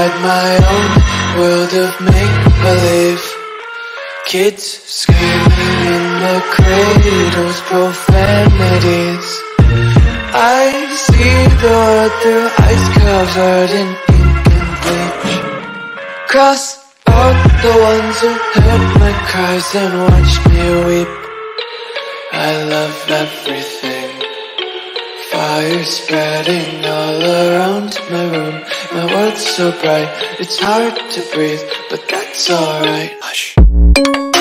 inside my own world of make-believe. Kids screaming in the cradles, profanities. I see the world through ice covered in ink and bleach. Cross out the ones who heard my cries and watched me weep. I love everything. Fire spreading all around my room. My world's so bright, it's hard to breathe, but that's alright. Hush.